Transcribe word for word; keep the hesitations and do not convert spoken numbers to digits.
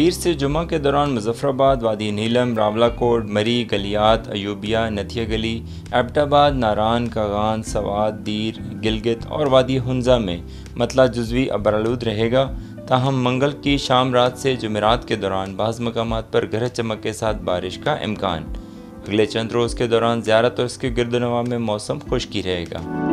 पीर से जुमा के दौरान मुजफ्फराबाद, वादी नीलम, रावलाकोट, मरी, गलियात, अयूबिया, नथिया गली, एबटाबाद, नारान, कागान, सवात, दीर, गिलगित और वादी हुंजा में मतला जुज़वी अबरालूद रहेगा। ताहम मंगल की शाम रात से जुमेरात के दौरान बाज़ मकामात पर गरज चमक के साथ बारिश का इम्कान। अगले चंद रोज़ के दौरान ज़ियारत और इसके गिरदोनवा में मौसम खुश्की रहेगा।